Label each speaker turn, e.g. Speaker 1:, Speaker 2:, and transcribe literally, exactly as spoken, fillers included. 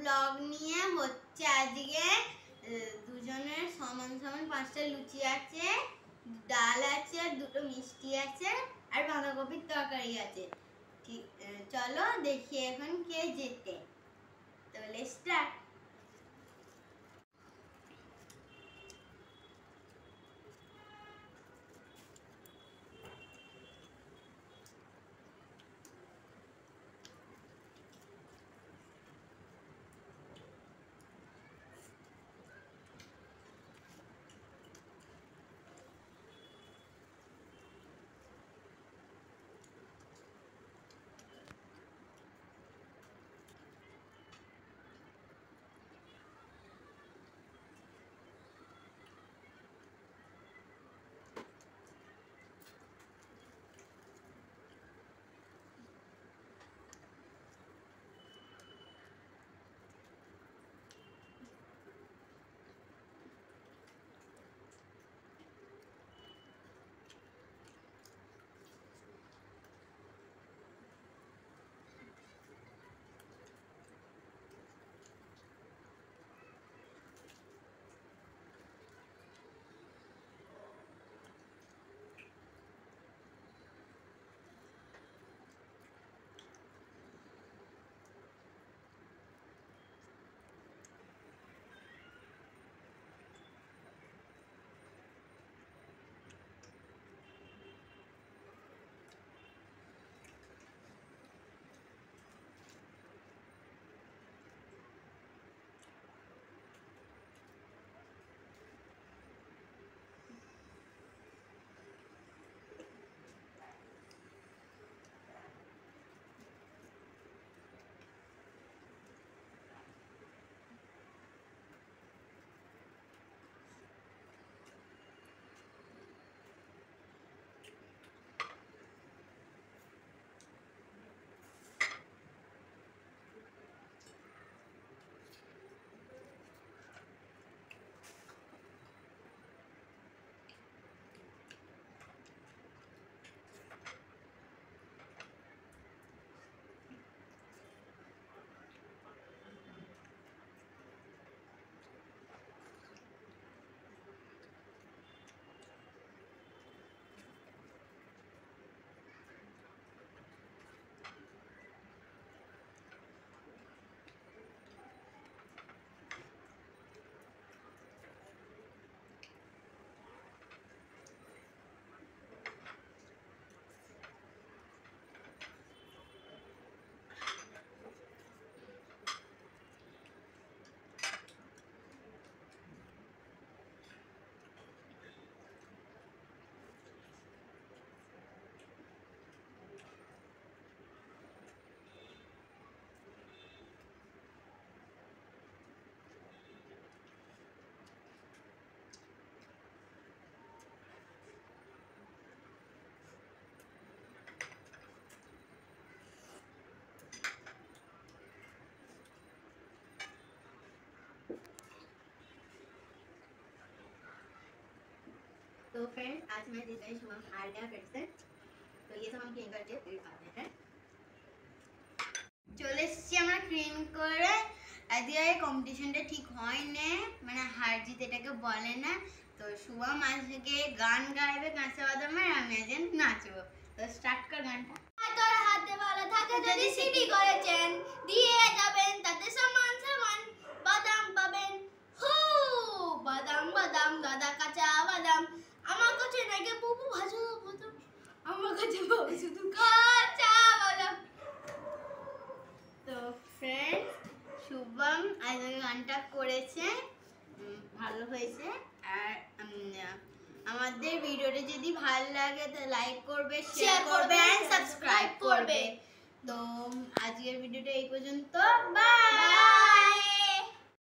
Speaker 1: Blog নিয়ে হচ্ছে আজকে দুজনের সমান সমান পাঁচটা লুচি আছে, ডাল আছে, দুটো মিষ্টি আছে আর বাঁধাকপির তরকারি আছে। ঠিক চলো দেখি এখন কে জেতে। তাহলে স্টার্ট। तो फ्रेंड्स आज मैं जीत गई शुभम हार गया फिर से, तो ये सब हम क्लीन करके फिर खाते हैं। চলে এসেছি আমরা ক্লিন করে। আজকে কম্পিটিশনটা ঠিক হয় না, মানে হার জিত এটাকে বলে না। তো শুভম আজকে গান গাইবে কাঁচা বাদামের, আমি আজ নাচবো। তো স্টার্ট কর গানটা।
Speaker 2: তোর হাতে ভালো থাকে যদি সিটি করেছেন দিয়ে যাবেন তাতে সমান সমান বাদাম পাবেন। হু বাদাম বাদাম দাদা কাঁচা বাদাম আমার কাছে নাকি বুবু ভাজা বাদাম, আমার কাছে শুধু কাঁচা বাদাম।
Speaker 1: তো ফ্রেন্ডস শুভম আজকে গানটা করেছে, ভালো হয়েছে। আর আমাদের ভিডিওটা যদি ভালো লাগে তো লাইক করবে, শেয়ার করবে আর সাবস্ক্রাইব করবে। তো আজকের ভিডিওটা এই পর্যন্ত, বাই।